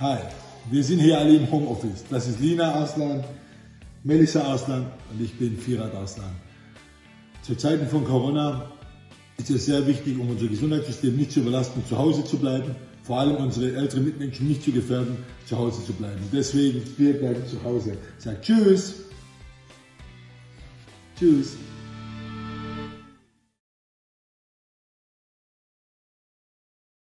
Hi, wir sind hier alle im Homeoffice. Das ist Lina Arslan, Melissa Arslan und ich bin Firat Arslan. Zu Zeiten von Corona ist es sehr wichtig, um unser Gesundheitssystem nicht zu überlasten, zu Hause zu bleiben, vor allem unsere älteren Mitmenschen nicht zu gefährden, zu Hause zu bleiben. Deswegen, wir bleiben zu Hause. Sag Tschüss. Tschüss.